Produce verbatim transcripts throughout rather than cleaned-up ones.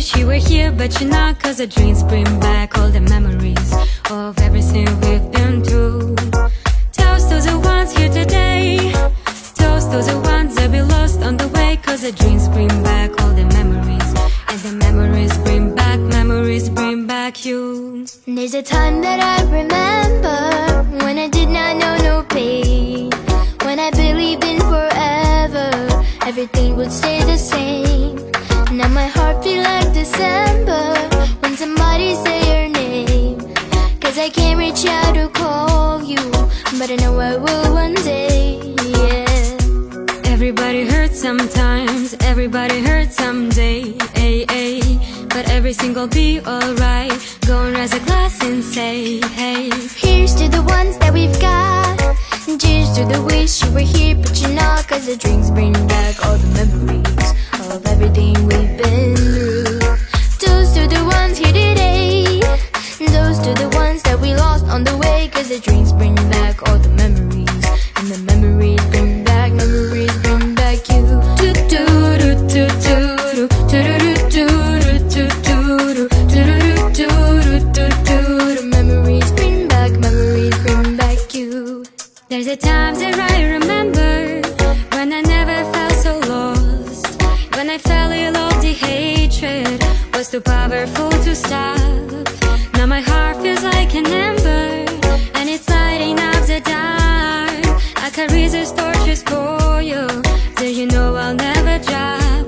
wish you were here, but you're not, 'cause the dreams bring back all the memories of everything we've been through. Toast to the ones here today, toast to the ones that we lost on the way, 'cause the dreams bring back all the memories, and the memories bring back, memories bring back you. There's a time that I remember when I did not know no pain, when I believed in forever, everything would stay the same. Now my heart feels like December when somebody say your name, 'cause I can't reach out to call you, but I know I will one day, yeah. Everybody hurts sometimes, everybody hurts someday, ay, ay. But everything will be alright. Go and raise a glass and say, hey. Here's to the ones that we've got, cheers to the wish you were here, but you're not, 'cause the drinks bring back all the memories of everything we've been through. Toast to the ones here today, toast to the ones that we lost on the way, 'cause the drinks bring back all the memories, and the memories bring back, memories bring back you. Do do do do do do do do do do do do do. Memories bring back, memories bring back you. There's a time that I remember when I never felt so lost, when I fell in love, the hatred was too powerful to stop. Now my heart feels like an ember, and it's lighting up the dark. I carry these torches for you, so you know I'll never drop,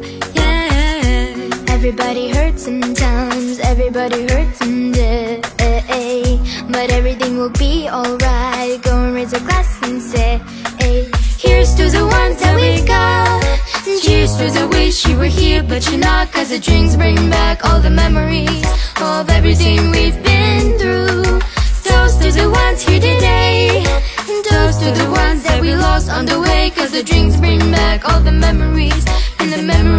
yeah. Everybody hurts sometimes, everybody hurts someday, but everything will be alright. Go and raise a glass and say, hey. Here's to the ones that we got, cheers to the wish you were here, but you're not, 'cause the drinks bring back all the memories of everything we've been through. Toast to the ones here today, toast to the ones that we lost on the way, 'cause the drinks bring back all the memories, and the memories